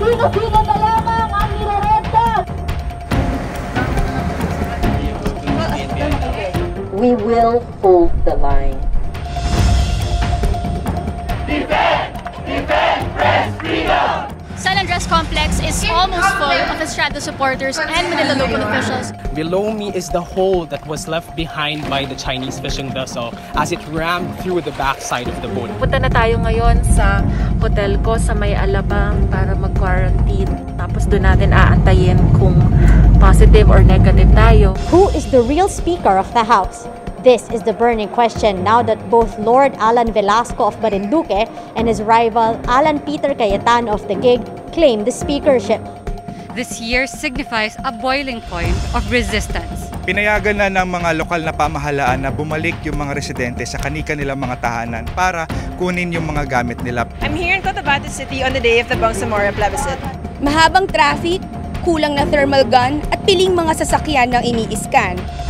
sino-sino na lamang ang nirerenta. We will hold the line. Defend! Defend press freedom! San Andres Complex is almost full of Estrada supporters and Manila local officials. Below me is the hole that was left behind by the Chinese fishing vessel as it rammed through the backside of the boat. Punta na tayo ngayon sa hotel ko sa May Alabang para mag-quarantine. Tapos doon natin aantayin kung positive or negative tayo. Who is the real Speaker of the House? This is the burning question now that both Lord Alan Velasco of Marinduque and his rival Alan Peter Cayetano of Taguig claim the speakership. This year signifies a boiling point of resistance. Pinayagan na ng mga lokal na pamahalaan na bumalik yung mga residente sa kani-kanilang mga tahanan para kunin yung mga gamit nila. I'm here in Cotabato City on the day of the Bangsamoro plebiscite. Mahabang traffic, kulang na thermal gun at piling mga sasakyan ng ini-scan.